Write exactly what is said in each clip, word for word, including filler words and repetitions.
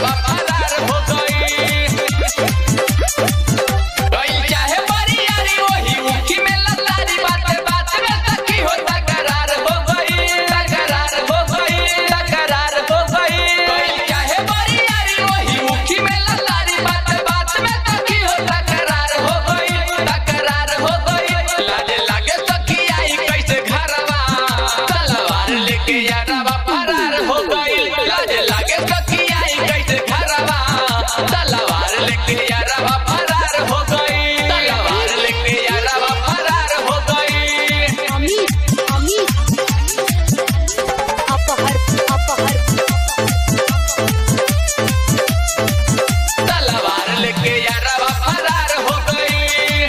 यारवा फरार हो गई। गई चाहे बड़ी यारी वही उखी में लतारी, बात बात में सखी हो तकरार हो गई, तकरार हो गई, तकरार हो गई। गई चाहे बड़ी यारी वही उखी में लतारी, बात बात में सखी हो तकरार हो गई, तकरार हो गई। लाजे लागे सखी आई कैसे घरवा, तलवार लेके यारवा फरार हो गई। लाजे लागे सखी आई कैसे घरवा, तलवार लेके यारवा फरार हो गई, तलवार लेके यारवा फरार हो गई। अमित अमित अपहर अपहर तलवार लेके यारवा फरार हो गई।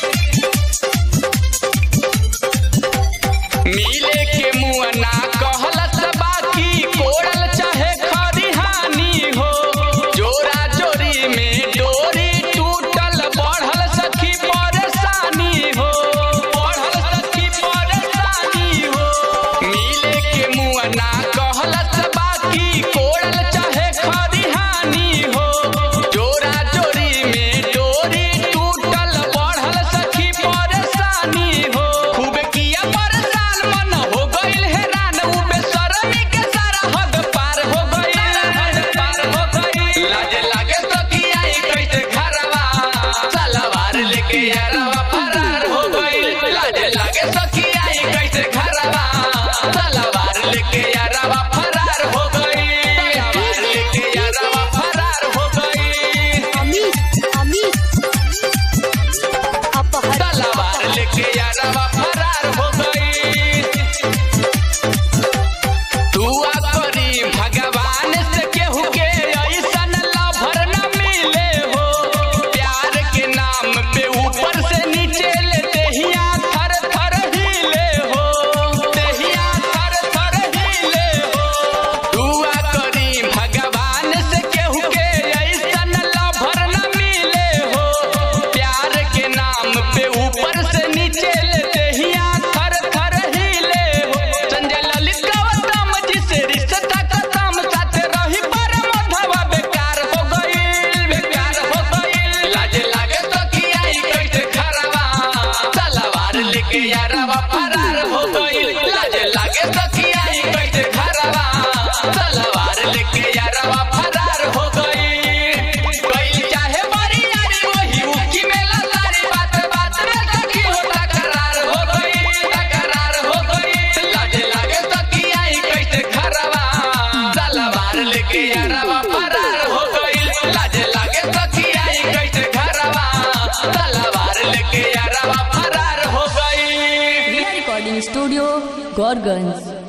मिले के मुँह ना कहलस बाकी, कोड़ल चाहे खरिहानी हो। जोरा जोरी में डोरी टूटल, बढ़ल सखी परेशानी हो, बढ़ल सखी परेशानी हो। मिले के मुँह ना कहलस बाकी, कोड़ल चाहे खरिहानी हो। जोरा जोरी में डोरी टूटल, बढ़ल सखी परेशानी हो। खूब किया परेशान मन हो गइल हैरान, उ बेशर्मी के सारा हद पार हो गइल, हद पार हो गइल। लाजे लागे सखी आई कैसे घरवा, तलवार लेके यारवा फरार हो गइल। लाजे लागे सखी आई कैसे घरवा, तलवार लेके यारवा फरार हो गइल, तलवार लेके यारवा फरार हो गइल। अमित अमित अपहर तलवार लेके यारवा फरार हो गई। दुआ करी भगवान से केहू के ऐसन लभर न मिले हो। प्यार के नाम पे ऊपर से नीचे ले देहिया थर थर हिले हो, देहिया थर थर हिले हो। दुआ करी भगवान से केहू के ऐसन लभर न मिले हो। प्यार के नाम पे ऊपर से नीचे ले देहिया थर थर हिले हो। संजय ललित गौतम जी से रिश्ता खत्म, साथे रही पर मधवा बेकार हो गई, बेकार हो गई। लाजे लागे सखी आई कैसे घरवा, तलवार लेके यारवा फरार हो गई। लाजे लागे सखी आई कैसे घरवा, तलवार लेके यारवा फरार हो गई। गई चाहे बड़ी यारी वही उखी में लतारी, बात बात में सखी हो तकरार हो गई, तकरार हो गई। लाजे लागे सखी आई कैसे घरवा, तलवार लेके यारवा फरार हो गई। लाजे लागे सखी आई कैसे घरवा, तलवार लेके यारवा फरार हो गई। Recording studio गौरगंज।